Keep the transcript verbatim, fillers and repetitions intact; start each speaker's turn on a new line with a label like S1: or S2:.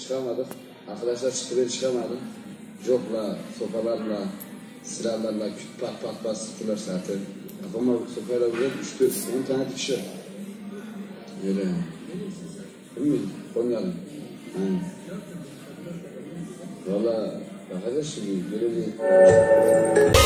S1: çıkamadık. Arkadaşlar çıktı ben çıkamadım. Jokla, sopalarla, silahlarla küt pat pat pat sıktılar zaten. Kafama sopayla vuruyor, düştü. on tane dikişe. Öyle yani. Değil mi? Konya'lı. Yani. Valla bakacağız şimdi. Böyle bir...